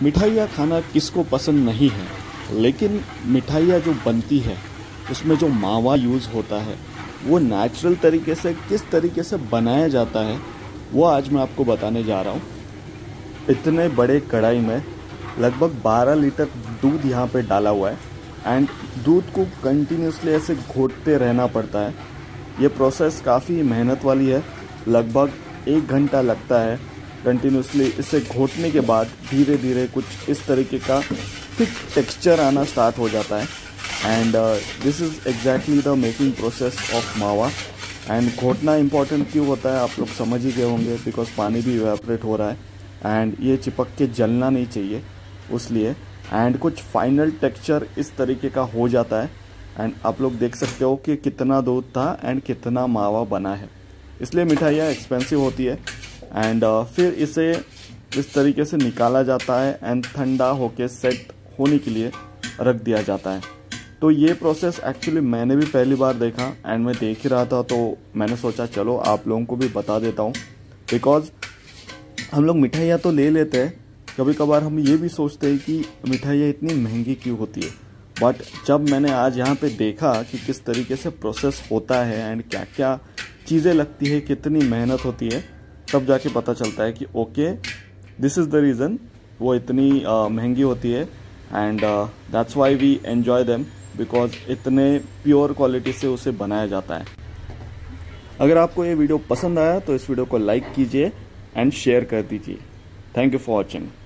मिठाइयाँ खाना किसको पसंद नहीं है, लेकिन मिठाइयाँ जो बनती है उसमें जो मावा यूज़ होता है वो नेचुरल तरीके से किस तरीके से बनाया जाता है वो आज मैं आपको बताने जा रहा हूँ। इतने बड़े कढ़ाई में लगभग 12 लीटर दूध यहाँ पे डाला हुआ है एंड दूध को कंटिन्यूसली ऐसे घोटते रहना पड़ता है। ये प्रोसेस काफ़ी मेहनत वाली है, लगभग 1 घंटा लगता है कंटिन्यूसली। इसे घोटने के बाद धीरे धीरे कुछ इस तरीके का थिक टेक्सचर आना स्टार्ट हो जाता है and this is exactly the making process of mawa. And घोटना इम्पॉर्टेंट क्यों होता है आप लोग समझ ही गए होंगे, बिकॉज पानी भी इवेपोरेट हो रहा है एंड ये चिपक के जलना नहीं चाहिए उसलिए। एंड कुछ फाइनल टेक्सचर इस तरीके का हो जाता है एंड आप लोग देख सकते हो कि कितना दूध था एंड कितना मावा बना है। इसलिए मिठाइयाँ एक्सपेंसिव होती है एंड फिर इसे इस तरीके से निकाला जाता है एंड ठंडा होके सेट होने के लिए रख दिया जाता है। तो ये प्रोसेस एक्चुअली मैंने भी पहली बार देखा एंड मैं देख ही रहा था, तो मैंने सोचा चलो आप लोगों को भी बता देता हूँ। बिकॉज हम लोग मिठाइयाँ तो ले लेते हैं, कभी कभार हम ये भी सोचते हैं कि मिठाइयाँ इतनी महंगी क्यों होती है, बट जब मैंने आज यहाँ पे देखा कि किस तरीके से प्रोसेस होता है एंड क्या क्या चीज़ें लगती है, कितनी मेहनत होती है, तब जाके पता चलता है कि okay this is the reason वो इतनी महंगी होती है and that's why we enjoy them, because इतने प्योर क्वालिटी से उसे बनाया जाता है। अगर आपको ये वीडियो पसंद आया तो इस वीडियो को लाइक कीजिए एंड शेयर कर दीजिए। Thank you for watching.